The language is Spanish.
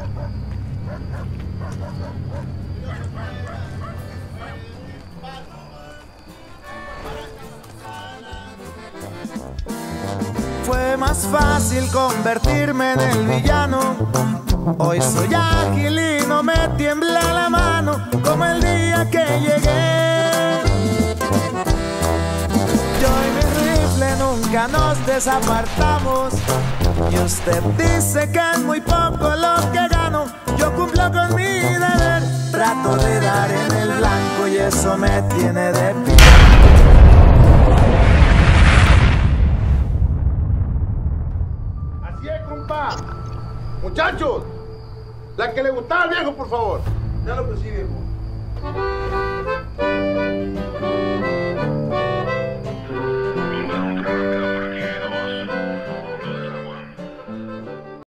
Fue más fácil convertirme en el villano. Hoy soy ágil y no me tiembla la mano como el día que llegué. Yo y mi rifle nunca nos desapartamos. Y usted dice que es muy poco lo que gano. Yo cumplo con mi deber. Trato de dar en el blanco y eso me tiene de pie. Así es, compa. Muchachos, la que le gustaba al viejo, por favor. Ya lo que sí, viejo.